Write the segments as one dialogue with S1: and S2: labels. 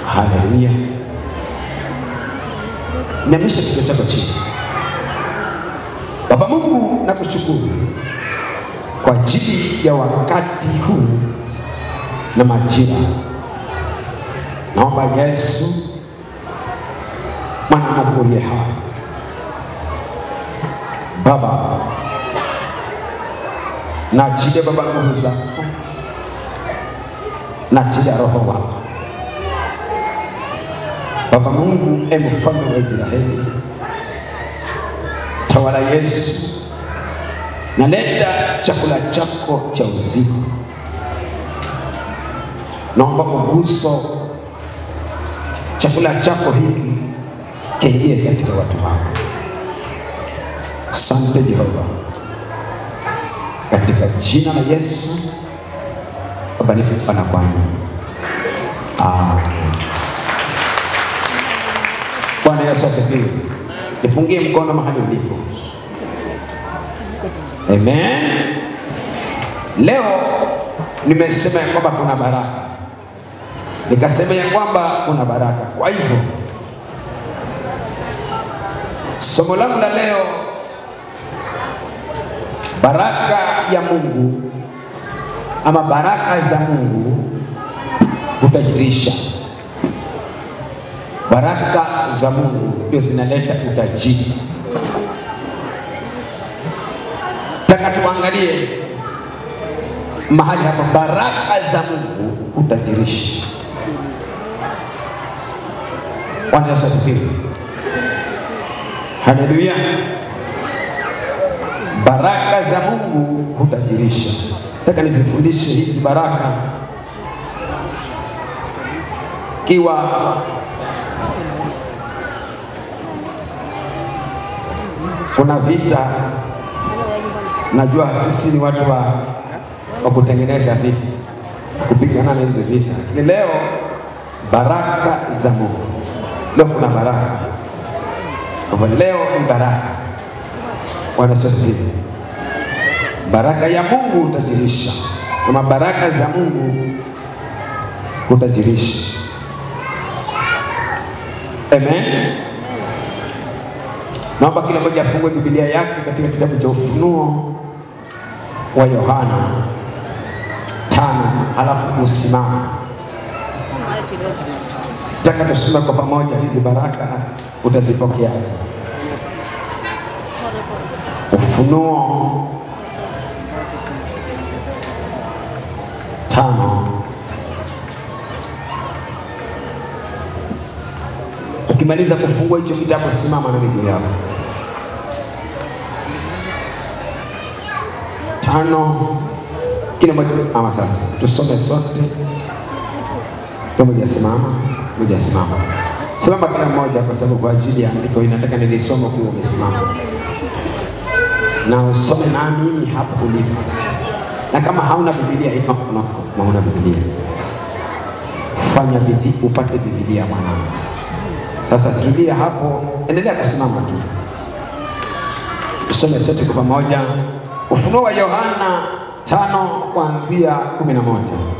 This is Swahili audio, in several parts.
S1: Haleluya. Nyamisha kichwa chako chini. Baba Mungu, nakushukuru kwa ajili ya wakati huu na majira. Naomba Yesu mwana Mungu aliye hai, Baba, na ajili ya Baba nguvu zako, na ajili ya Roho wako Baba Mungu, mfalme wa Israeli, tawala Yesu, naleta chakula chako cha uzima. Naomba kuguso chakula chako hiki kiingie katika watu wako. Asante Jehova, katika jina la Yesu Baba, nikupana kwangu. Amen. Bwana Yesu asifiwe. Nipungie mkono mahali ulipo. Amen. Leo nimesema ya kwamba kuna baraka. Nikasema ya kwamba kuna baraka. Kwa hivyo somo langu la leo, baraka ya Mungu ama baraka za Mungu hutajirisha. Baraka za Mungu ndio zinaleta utajiri. Taka tuangalie mahali hapa, baraka za Mungu hutajirisha. Bwana Yesu asifiwe. Haleluya. Baraka za Mungu hutajirisha. Nataka nizifundishe hizi baraka kiwa kuna vita. Najua sisi ni watu wa kutengeneza vita, kupigana na hizo vita. Ni leo baraka za Mungu. Leo kuna baraka. Kwa leo ni baraka. Wanasema baraka ya Mungu utajirisha, na baraka za Mungu utajirisha. Amen. Naomba kila mmoja afungue Biblia yake katika kitabu cha Ufunuo wa Yohana 5, alafu usimame. Nataka tusome kwa pamoja hizi baraka utazipokea. Ufunuo 5. Ukimaliza kufungua hicho kitabu, simama na miguu yako. 5 kila mmoja. Ama sasa tusome sote. Kila mmoja simama, mmoja simama. Simama kila mmoja, kwa sababu kwa ajili ya andiko inataka nilisome kwa umesimama. Na usome na mimi hapo ulipo. Na kama hauna Biblia hiyo, hauna Biblia, fanya bidii upate Biblia mwanangu. Sasa tulia hapo, endelea kusimama tu. Tusome sote kwa pamoja. Ufunuo wa Yohana 5 kuanzia 11.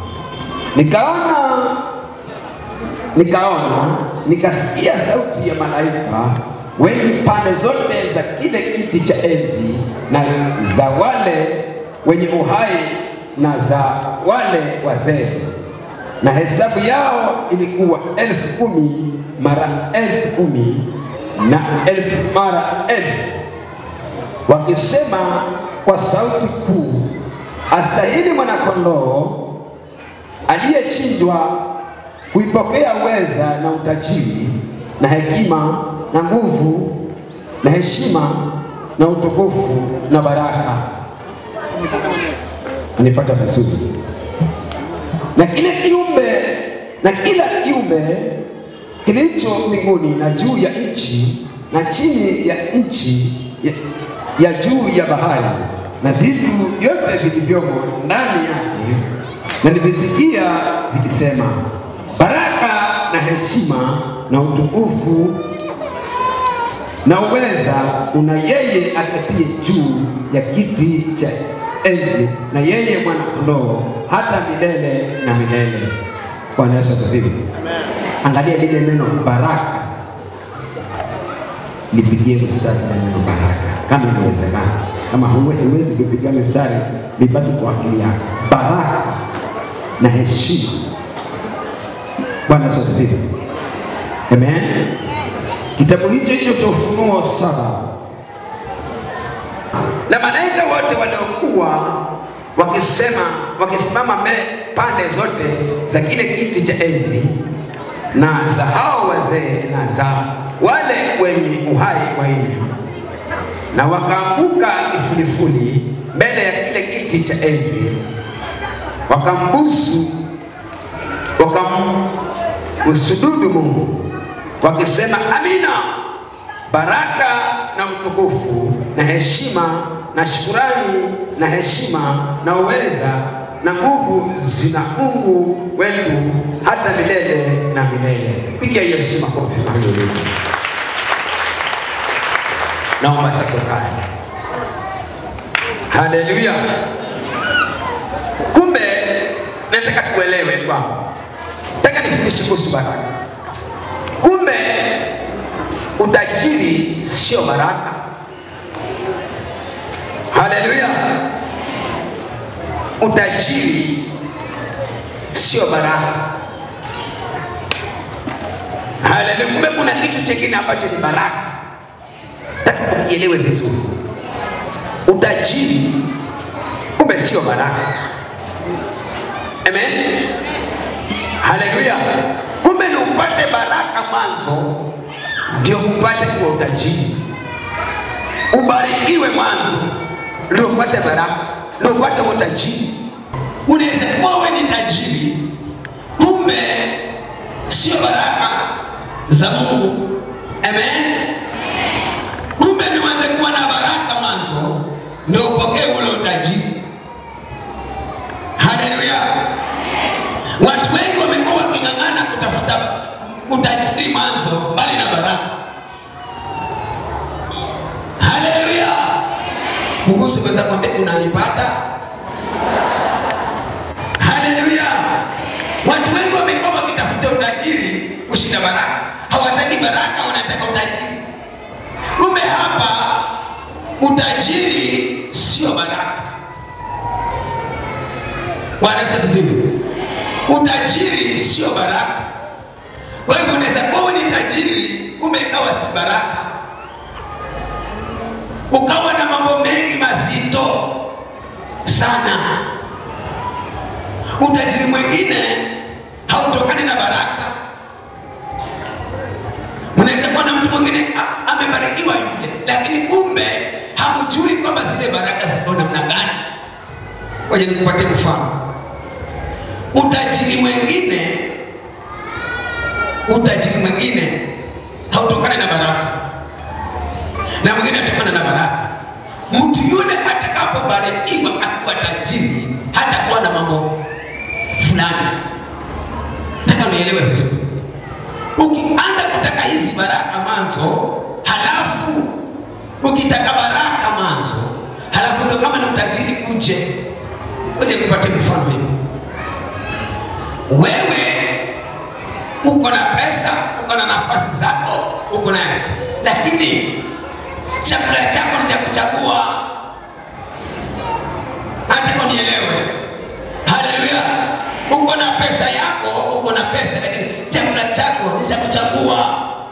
S1: Nikasikia sauti ya malaika wengi pande zote za kile kiti cha enzi na za wale wenye uhai na za wale wazee, na hesabu yao ilikuwa 10,000 mara 10,000 na 1000 mara 1000, wakisema kwa sauti kuu, astahili mwanakondoo aliyechinjwa kuipokea uweza na utajiri na hekima na nguvu na heshima na utukufu na baraka. Anipata vizuri. Na kila kiumbe kilicho mbinguni na juu ya nchi na chini ya nchi ya juu ya bahari na vitu vyote vilivyomo ndani yake, na nilisikia vikisema, baraka na heshima na utukufu na uweza una yeye akatie juu ya kiti cha enzi na yeye mwana kondoo hata milele na milele. Bwana Yesu asifiwe. Amen. Angalia lile neno baraka, nipigie mstari na neno baraka kama inawezekana. Kama huwezi kupigia mstari, nipate kwa akili yako. Baraka na heshima. Bwana asifiwe. Amen. Kitabu hicho cha Ufunuo 7. Na malaika wote waliokuwa wakisimama pande zote za kile kiti cha enzi na za hao wazee na za wale wenye uhai wanne, na wakaanguka kifudifudi mbele ya kile kiti cha enzi, wakamsujudu Mungu wakisema, amina. Baraka na utukufu na heshima na shukrani na heshima na uweza na nguvu zina Mungu wetu hata milele na milele. Pigia Yesu makofi. Haleluya. Naomba sasa ukae. Haleluya. Kumbe nataka tuelewe kwamba nataka nifundishe kuhusu baraka. Kumbe utajiri sio baraka. Haleluya. Utajiri sio baraka. Haleluya. Kumbe kuna kitu kingine ambacho ni baraka. Nataka ukielewe vizuri. Utajiri kumbe sio baraka. Amen. Haleluya. Kumbe ni upate baraka mwanzo ndio upate kwa utajiri. Ubarikiwe mwanzo ndio upate baraka, ndio upate utajiri. Unaweza kuwa wewe ni tajiri, kumbe sio baraka za Mungu. Amen. Kumbe ni uanze kuwa na baraka mwanzo ndio upokee ule utajiri. Haleluya. Watu wengi wamekuwa waking'ang'ana kutafuta utajiri mwanzo bali na baraka. Haleluya. Mungu siweza kwambia unanipata. Haleluya. Watu wengi wamekuwa wakitafuta utajiri kushinda baraka. Hawataki baraka, wanataka utajiri. Kumbe hapa utajiri sio baraka. Bwana asifiwe. Utajiri sio baraka. Kwa hivyo unaweza kuwa ni tajiri kumbe ikawa si baraka. Ukawa na mambo mengi mazito sana. Utajiri mwingine hautokani na baraka. Unaweza kuwa na mtu mwingine amebarikiwa yule, lakini kumbe hamjui kwamba zile baraka ziko namna gani. Ngoja nikupatie mfano. Utajiri mwingine hautokani na baraka, na mwingine hutokana na baraka. Mtu yule atakapobarikiwa akuwa tajiri hata kuwa na mambo fulani. Nataka unielewe vizuri. Ukianza kutaka hizi baraka mwanzo, halafu ukitaka baraka mwanzo, halafu ndio kama ni utajiri kuje. Ngoja nikupatie mfano hivi. Wewe uko na pesa, uko na nafasi zako, uko na, lakini chakula chako ni cha kuchagua. Hata unielewe. Haleluya. Uko na pesa yako, uko na pesa, lakini chakula chako ni cha kuchagua.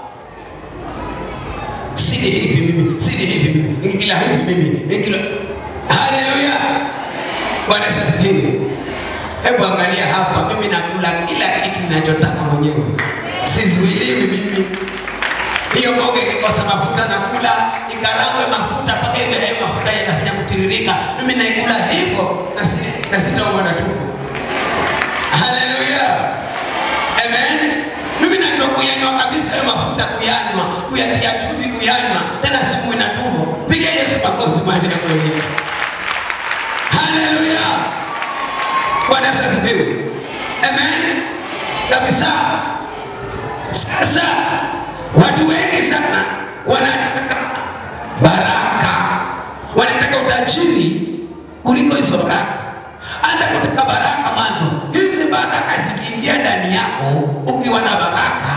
S1: Sidi hivi mimi, sidi hivi mimi, ingila hivi mimi, ingila. Haleluya. Bwana asifiwe. Hebu angalia hapa, mimi nakula kila kitu ninachotaka mwenyewe. Sizuiliwi mimi. Hiyo mboga ikikosa mafuta nakula, ikarangwe mafuta mpaka ile mafuta yanafanya kutiririka. Mimi naikula hivyo na sitaumwa na tumbo. Haleluya. Amen. Mimi najua kuyanywa kabisa hayo mafuta, kuyatia chumvi kuyanywa, tena siumwi na tumbo. Piga Yesu makofi mahali na kweli. Haleluya. Bwana asifiwe. Amen. Kabisa. Sasa watu wengi sana wanataka baraka, wanataka utajiri kuliko hizo baraka. Anza kutaka baraka mwanzo. Hizi baraka zikiingia ndani yako, ukiwa na baraka,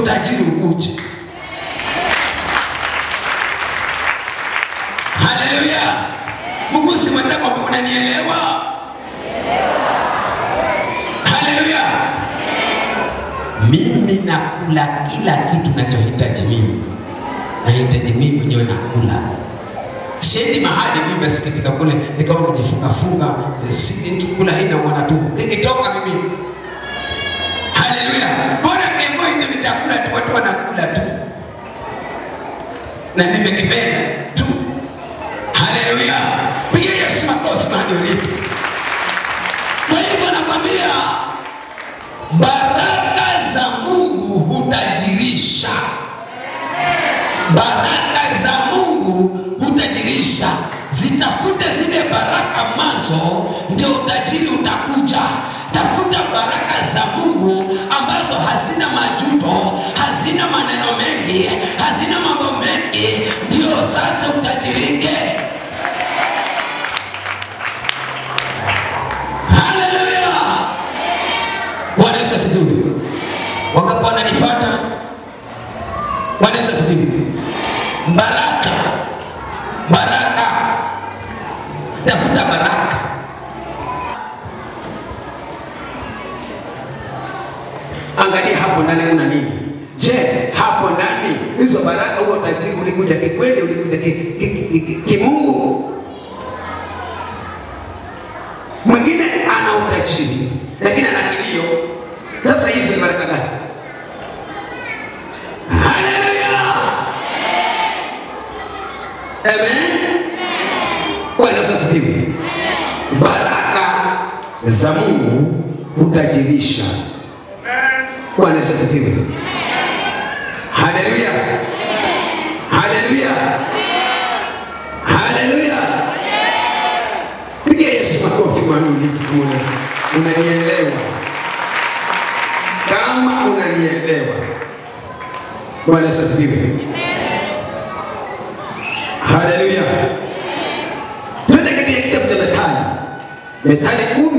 S1: utajiri ukuje. Haleluya. Mgusi mwenzako, unanielewa? Haleluya. Mimi nakula kila kitu ninachohitaji mimi. Nahitaji mimi mwenyewe nakula. Siendi mahali mimi basi katika kule nikawa najifunga funga, nikikula hina uona tu. Nikitoka mimi. Haleluya. Bora kembo hicho ni chakula tu, watu wanakula tu. Na nimekipenda tu. Haleluya. Pigia Yesu makofi mahali ulipo. Kwa hivyo nakwambia baraka za Mungu hutajirisha. Baraka za Mungu hutajirisha. Zitakuta zile baraka mwanzo, ndio utajiri utakuja. Tafuta baraka za Mungu ambazo hazina majuto, hazina maneno mengi, hazina mambo mengi, ndio sasa utajirike. Haleluya. Bwana Yesu asifiwe. Wangapi wananipata? Bwana Yesu asifiwe. Baraka. Baraka. Tafuta baraka. Angalia hapo ndani kuna nini? Je, hapo ndani hizo baraka, huo utajiri ulikuja kikweli, ulikuja kimungu? Mwingine ana utajiri lakini ana kilio. Sasa hizo ni baraka gani? Haleluya. Amen. Bwana asifiwe. Baraka za Mungu hutajirisha. Bwana asifiwe. Haleluya. Haleluya. Haleluya. Pigia Yesu makofi manuli. Unanielewa? Kama unanielewa. Bwana asifiwe. Haleluya. Twende katika kitabu cha Methali. Methali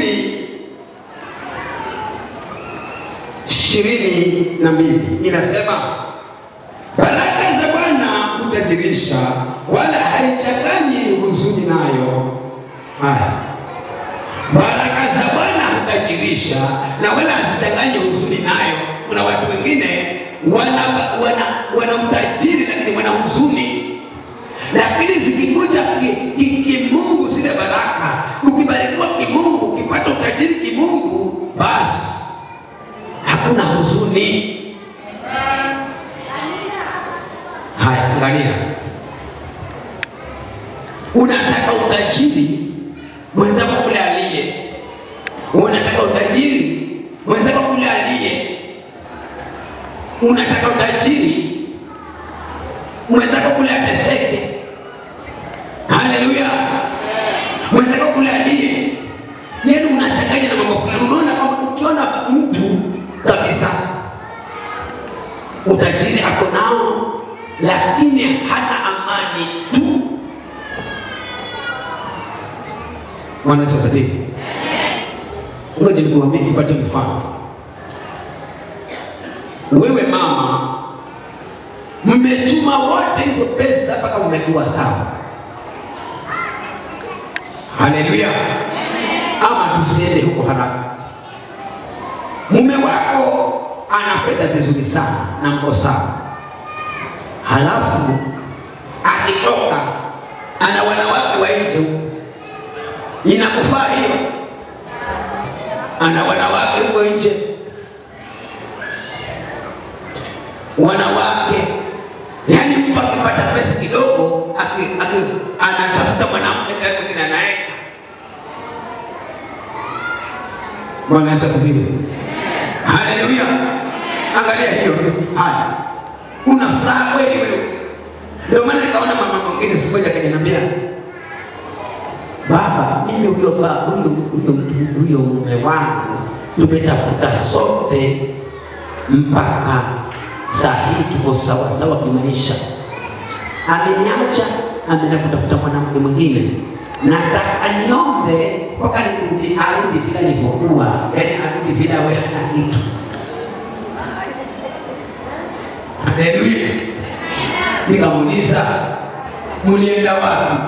S1: 10:22 inasema, baraka za Bwana hutajirisha, wala haichanganyi huzuni nayo. Haya. Baraka za Bwana hutajirisha na wala hazichanganyi huzuni nayo. Kuna watu wengine wana utajiri lakini wana huzuni. Lakini zikikuja kimungu zile baraka, ukibarikiwa kimungu, ukipata utajiri kimungu, basi hakuna huzuni. Haya, angalia. Unataka utajiri, mwenzako kule aliye. Unataka utajiri, mwenzako kule aliye. Unataka utajiri, mwenzako kule ateseke. Haleluya. Mwenzako kule aliye. Yeye unachanganya na mambo fulani. Unaona kama ukiona mtu kabisa utajiri ako nao lakini hana amani tu. Bwana Yesu asifiwe. Ngoja nikuambie nipate mfano. Wewe mama, mmechuma wote hizo pesa mpaka mmekuwa sawa. Haleluya. Ama tusiende huko haraka. Mume wako anapenda vizuri sana na mko sawa. Halafu akitoka ana wanawake wa nje. Inakufaa hiyo? Ana wanawake huko nje. Wanawake, yani mtu akipata pesa kidogo anatafuta mwanamke mwingine anaeka. Bwana Yesu asifiwe. Haleluya. Angalia hiyo. Haya. Una furaha kweli wewe? Ndio maana nikaona mama mwingine siku moja akaniambia, baba, mimi huyo mume wangu tumetafuta sote mpaka saa hii tuko sawa sawa kimaisha. Ameniacha, ameenda kutafuta mwanamke mwingine. Nataka niombe mpaka arudi vile alivyokuwa, yaani arudi vile wewe hana kitu. Haleluya. Nikamuuliza, mulienda wapi?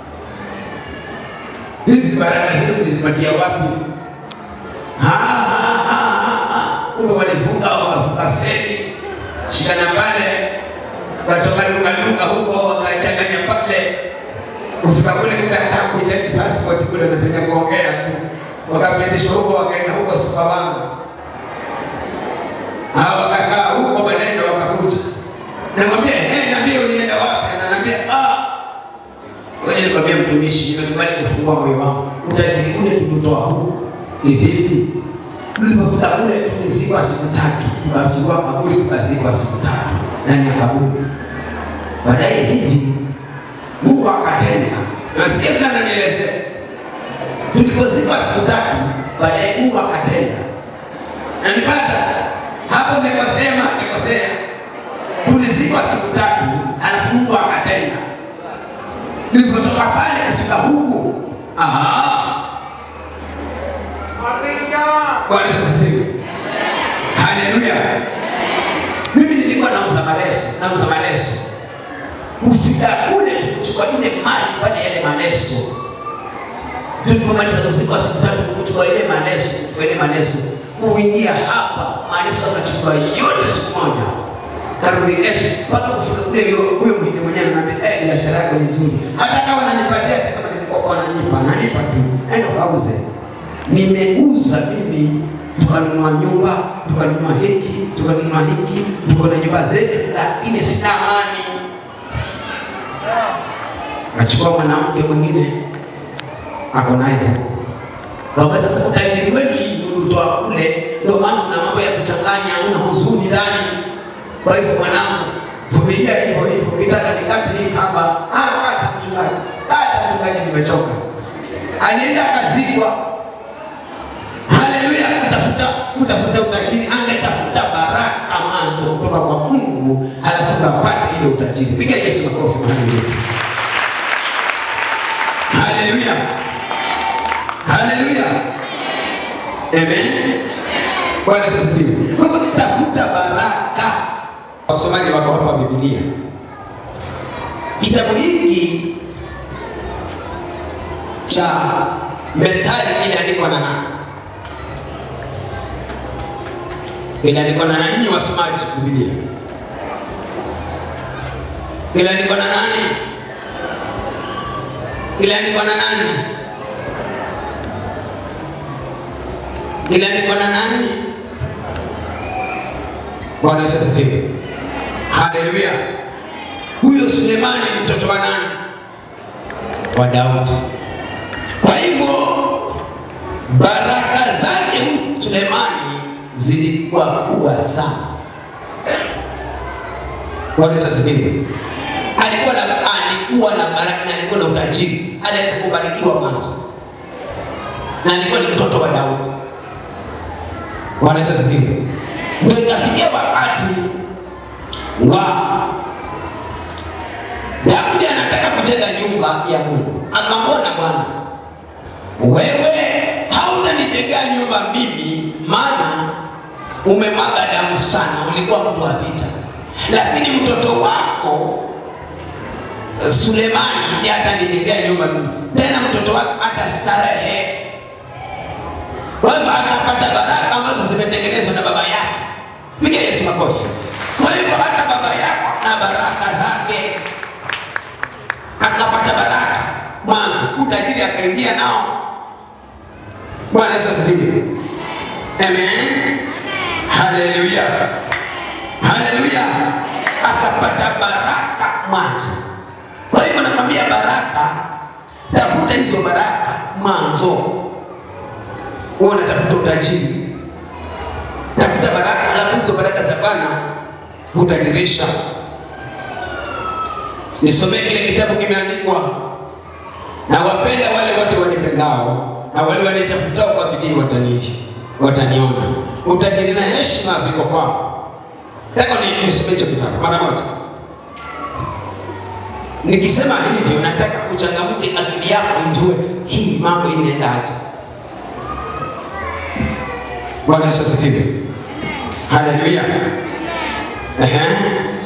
S1: Hizi baraka zetu mlizipatia wapi? Kumbe walivuka wakavuka feri, shikana pale, watoka lunga huko, wakachanganya pale, kufika kule kumbe hata kuhitaji passport kule, wanataka kuongea tu. Wakapitishwa huko, wakaenda huko Sumbawanga. Wakakaa huko, baadaye wakakuja. Namwambia, niambie ulienda wapi? Ananiambia, wewe nikwambia mtumishi, nimekubali kufungua moyo wangu. Utajiri ule tutoa huko. Ni vipi? Tulipokuta kule tulizikwa siku 3. Tukachukua kaburi tukazikwa siku 3 ndani ya kaburi. Baadaye hivi Mungu akatenda. Nasikia mtu ananielezea. Tulipozikwa siku 3, baadaye Mungu akatenda. Na nipata hapo nimekosea. Tulizikwa siku 3, alafu Mungu akatenda. Nilipotoka pale kufika huku, Bwana asifiwe. Haleluya. Mimi nilikuwa nauza maleso. Kufika kule kuchukua ile mali pale yale maleso. Tulipomaliza usiku wa siku 3 kuchukua ile maleso. Kuingia hapa, maleso akachukua yote siku moja. Karudi kesho mpaka kufika kule huyo mwenye mwenyewe ananiambia, biashara yako ni nzuri. Hata kama ananipatia kama nilikuwa ananipa tu. Enda kauze. Nimeuza mimi, tukanunua nyumba, tukanunua hiki, tuko na nyumba zetu, lakini sina amani. Nachukua mwanamke mwingine ako naye. Kwa sasa utajiri wewe utoa kule, ndio maana una mambo ya kuchanganya, una huzuni ndani. Kwa hivyo mwanangu, vumilia hivyo, ukitaka nikate hii kamba, kata mchungaji, nimechoka. Alienda kazikwa. Haleluya. Kutafuta utajiri, angetafuta baraka mwanzo kutoka kwa Mungu, alafu kapata ile utajiri. Piga Yesu makofi. Haleluya. Amen. Bwana asifiwe. Tafuta baraka. Wasomaji wako hapa Biblia. Kitabu hiki cha Methali kiliandikwa na nani? Kiliandikwa na nani, nyinyi wasomaji Biblia? Kiliandikwa na nani? Kiliandikwa na nani? Kiliandikwa na nani? Bwana asifiwe. Haleluya. Huyo Sulemani ni mtoto wa nani? Wa Daudi. Kwa hivyo baraka zake Sulemani zilikuwa kubwa sana. Bwana asifiwe. Alikuwa na baraka na alikuwa na utajiri. Alianza kubarikiwa mwanzo. Na alikuwa ni mtoto wa Daudi. Bwana asifiwe. Ndio ikafikia wakati wa Daudi anataka kujenga nyumba ya Mungu. Akamwona Bwana, wewe hautanijengea nyumba mimi, maana umemwaga damu sana, ulikuwa mtu wa vita. Lakini mtoto wako Sulemani ndiye atanijengea nyumba mimi. Tena mtoto wako atastarehe. Wewe akapata baraka ambazo zimetengenezwa na baba yake. Piga Yesu makofi. Kwa hivyo hata baba yako na baraka zake, akapata baraka mwanzo, utajiri akaingia nao. Bwana Yesu asifiwe. Amen. Haleluya. Akapata baraka mwanzo. Kwa hivyo nakwambia baraka, tafuta hizo baraka mwanzo. Wewe unatafuta utajiri, tafuta baraka, alafu hizo baraka za Bwana utajirisha. Nisomee kile kitabu kimeandikwa, na wapenda wale wote wanipendao, na wale wanitafutao kwa bidii wataniona. Utajiri na heshima viko kwao. Nataka nisomee hicho kitabu mara moja. Nikisema hivyo nataka kuchangamke akili yako ijue hii mambo inaendaje. Bwana Yesu asifiwe. Haleluya.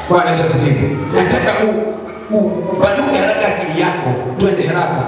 S1: Bwana Yesu asifiwe. Nataka upanuke haraka akili yako, twende haraka.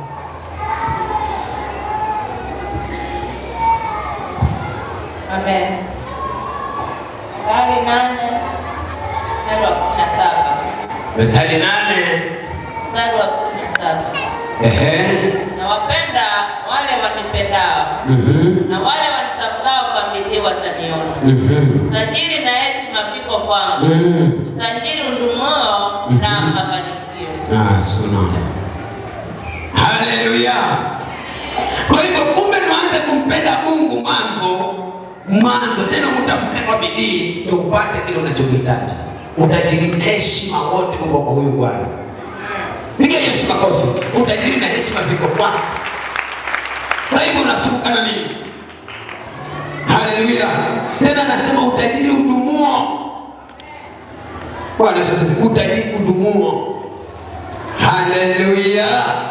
S2: Amen. Methali 8 mstari wa 17.
S1: Methali 8
S2: mstari wa 17. Na wapenda wale wanipendao. Na wale wanitafutao kwa bidii wataniona. Utajiri na heshima viko kwangu. Utajiri undumuo na mafanikio.
S1: Suna. Haleluya. Kwa hivyo kumbe tuanze kumpenda Mungu mwanzo tena mtafute kwa bidii ndio upate kile unachokihitaji. Utajiri, heshima wote kwa huyu Bwana. Piga Yesu makofi. Utajiri na heshima viko kwako. Kwa hivyo unasumbuka na nini? Haleluya. Tena anasema utajiri udumuo. Bwana sasa utajiri udumuo. Haleluya.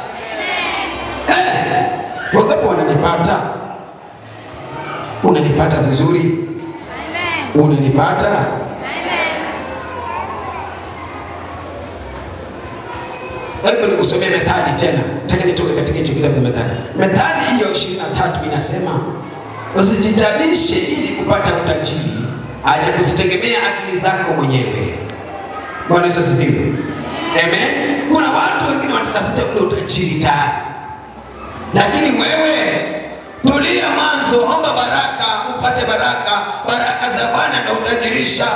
S1: Wangapi wananipata? Unanipata vizuri? Unanipata? Hebu nikusomee Methali tena. Nataka nitoke katika hicho kitabu cha Methali. Methali hiyo 23 inasema, usijitabishe ili kupata utajiri, acha kuzitegemea akili zako mwenyewe. Bwana Yesu asifiwe. Amen. Kuna watu wengine wanatafuta ule utajiri tayari. Lakini wewe tulia mwanzo, omba baraka, upate baraka. Baraka za Bwana ndio utajirisha.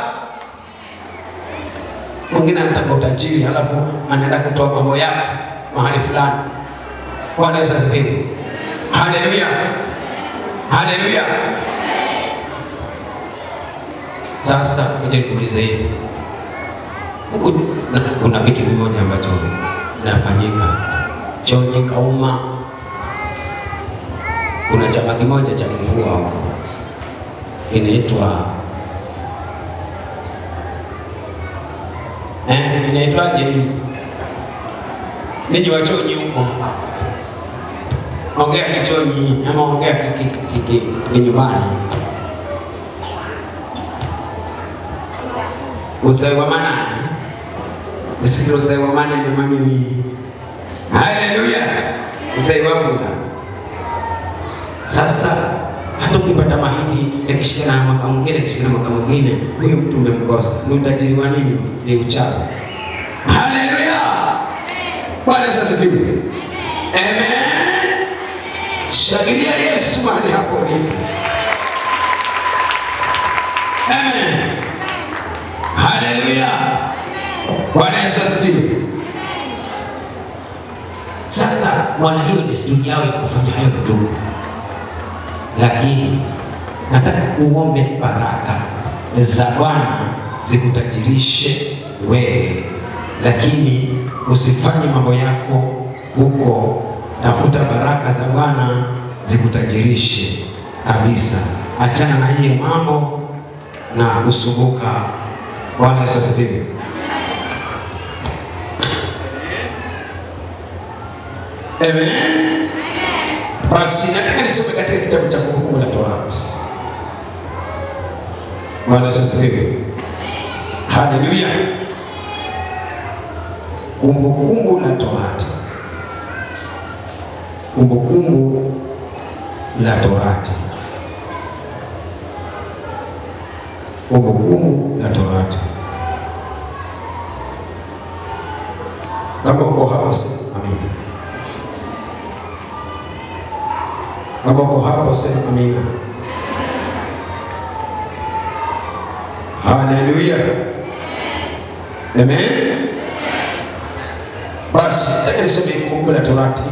S1: Mwingine anataka utajiri halafu anaenda kutoa mambo yake mahali fulani. Bwana Yesu asifiwe. Haleluya. Haleluya. Sasa ngoja nikuulize hivi. Huku kuna kitu kimoja ambacho kinafanyika. Chonye kauma. Kuna chama kimoja cha mvua huko. Inaitwaje nini? Ninyi wachonyi huko. Ongea kichonyi ama ongea kinyumbani. Uzai wa manane. Nisikilize uzai wa manane ni manyeni. Haleluya. Uzai wa Bwana. Sasa hata ukipata mahindi yakishikana na mwaka mwingine yakishikana na mwaka mwingine, huyo mtu umemkosa. Ni utajiri wa nini? Ni uchawi. Haleluya. Bwana Yesu asifiwe. Amen. Shangilia Yesu mahali hapo ulipo. Amen. Haleluya. Bwana Yesu asifiwe. Sasa wana hiyo desturi yao ya kufanya hayo tu. Lakini nataka uombe baraka za Bwana zikutajirishe wewe. Lakini usifanye mambo yako huko. Tafuta baraka za Bwana zikutajirishe kabisa. Achana na hiyo mambo na kusumbuka. Bwana Yesu asifiwe. Amen. Basi nataka nisome katika kitabu cha Kumbukumbu la Torati. Bwana Yesu asifiwe. Haleluya. Kumbukumbu la Torati. Kumbukumbu la Torati. Kumbukumbu la Torati. Kama uko hapo sema amina. Kama uko hapo sema amina. Haleluya. Amen. Basi nataka nisome Kumbukumbu la Torati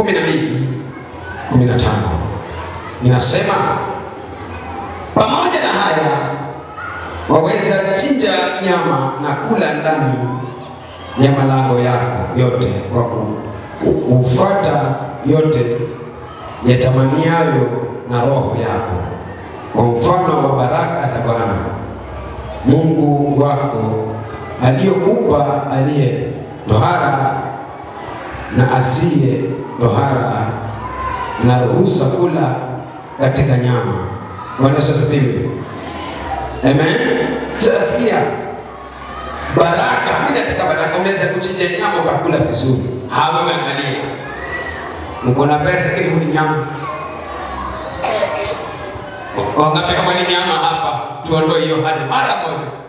S1: 12:15. Ninasema, pamoja na haya waweza chinja nyama na kula ndani ya malango yako yote kwa kufuata yote yatamaniayo na roho yako, kwa mfano wa baraka za Bwana Mungu wako aliyokupa aliye tohara na asiye tohara, na ruhusa kula katika nyama. Bwana Yesu asifiwe. Amen. Sasa sikia, Baraka, mimi nataka baraka. Unaweza kuchinja nyama ukakula vizuri. Hapo umeangalia. Mko na pesa kile ni nyama. Wangapi kama ni nyama hapa? Tuondoe hiyo hadi mara moja.